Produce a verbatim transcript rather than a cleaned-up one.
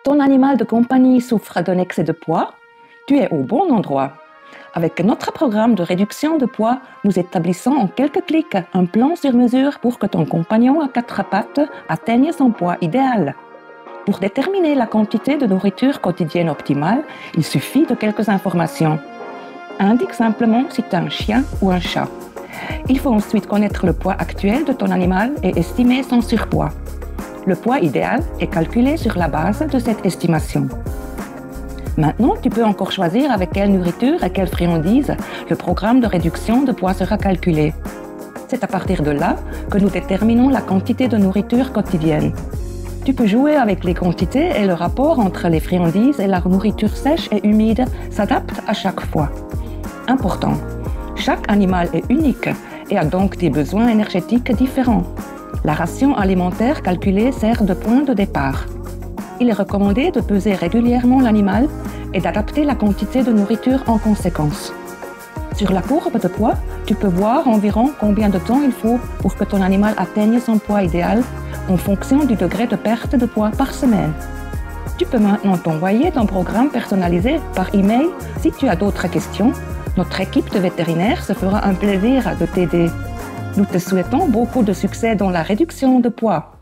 Ton animal de compagnie souffre d'un excès de poids? Tu es au bon endroit. Avec notre programme de réduction de poids, nous établissons en quelques clics un plan sur mesure pour que ton compagnon à quatre pattes atteigne son poids idéal. Pour déterminer la quantité de nourriture quotidienne optimale, il suffit de quelques informations. Indique simplement si tu as un chien ou un chat. Il faut ensuite connaître le poids actuel de ton animal et estimer son surpoids. Le poids idéal est calculé sur la base de cette estimation. Maintenant, tu peux encore choisir avec quelle nourriture et quelle friandise le programme de réduction de poids sera calculé. C'est à partir de là que nous déterminons la quantité de nourriture quotidienne. Tu peux jouer avec les quantités et le rapport entre les friandises et la nourriture sèche et humide s'adapte à chaque fois. Important, chaque animal est unique et a donc des besoins énergétiques différents. La ration alimentaire calculée sert de point de départ. Il est recommandé de peser régulièrement l'animal et d'adapter la quantité de nourriture en conséquence. Sur la courbe de poids, tu peux voir environ combien de temps il faut pour que ton animal atteigne son poids idéal en fonction du degré de perte de poids par semaine. Tu peux maintenant t'envoyer ton programme personnalisé par email si tu as d'autres questions. Notre équipe de vétérinaires se fera un plaisir de t'aider. Nous te souhaitons beaucoup de succès dans la réduction de poids.